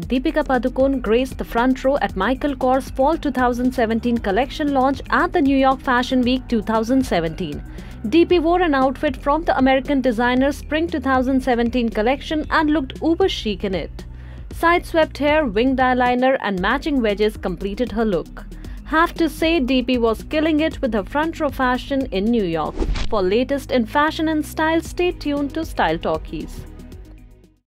Deepika Padukone graced the front row at Michael Kors Fall 2017 collection launch at the New York Fashion Week 2017. DeePee wore an outfit from the American designer's Spring 2017 collection and looked uber chic in it. Side-swept hair, winged eyeliner and matching wedges completed her look. Have to say, DeePee was killing it with her front row fashion in New York. For latest in fashion and style, stay tuned to Style Talkies.